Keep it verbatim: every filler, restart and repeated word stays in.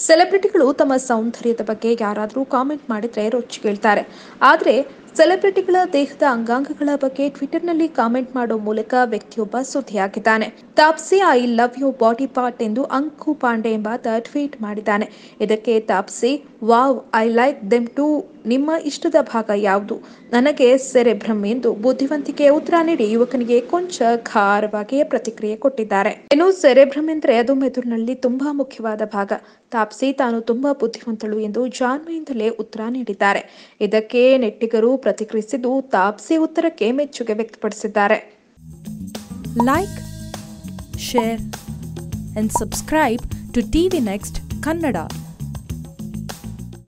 ಸೆಲೆಬ್ರಿಟಿಗಳು ತಮ್ಮ ಸೌಂದರ್ಯದ ಬಗ್ಗೆ ಯಾರಾದರೂ ಕಾಮೆಂಟ್ ಮಾಡಿದ್ರೆ ರೊಚ್ಚಿಗೇಳ್ತಾರೆ. ಆದರೆ ಸೆಲೆಬ್ರಿಟಿಗಳ ದೇಹದ ಅಂಗಾಂಗಗಳ ಬಗ್ಗೆ ಟ್ವಿಟರ್ನಲ್ಲಿ ಕಾಮೆಂಟ್ ಮಾಡೋ ಮೂಲಕ ವ್ಯಕ್ತಿಯೊಬ್ಬ ಸುದ್ದಿಯಾಗಿದ್ದಾನೆ. Taapsee I love you body part ಎಂದು ಅಂಕು ಪಾಂಡೆ ಎಂಬಾತ ಟ್ವೀಟ್ ಮಾಡಿದ್ದಾನೆ. ಇದಕ್ಕೆ Taapsee, wow I like them too, ನಿಮ್ಮ ಇಷ್ಟದ ಭಾಗ ಯಾವುದು? ನನಗೆ ಸೆರೆಬ್ರಮ್ ಎಂದು ಬುದ್ಧಿವಂತಿಕೆಯ ಉತ್ತರ ನೀಡಿ ಯುವಕನಿಗೆ ಕೊಂಚ ಖಾರವಾಗಿ ಪ್ರತಿಕ್ರಿಯೆ ಕೊಟ್ಟಿದ್ದಾರೆ. ಇನ್ನು ಸೆರೆಬ್ರಮ್ ಎಂದರೆ ಅದು ಮೆದುಳಿನಲ್ಲಿ ತುಂಬಾ ಮುಖ್ಯವಾದ ಭಾಗ. ತಾಪ್ಸಿ ತಾನು ತುಂಬಾ ಬುದ್ಧಿವಂತಳು ಎಂದು ಜಾಣ್ಮೆಯಿಂದಲೇ ಉತ್ತರ ನೀಡಿದ್ದಾರೆ. ಇದಕ್ಕೆ ನೆಟ್ಟಿಗರು ಪ್ರತಿಕ್ರಿಯಿಸಿದ್ದು ತಾಪ್ಸಿ ಉತ್ತರಕ್ಕೆ ಮೆಚ್ಚುಗೆ ವ್ಯಕ್ತಪಡಿಸಿದ್ದಾರೆ. Like, share and subscribe to T V Next Kannada.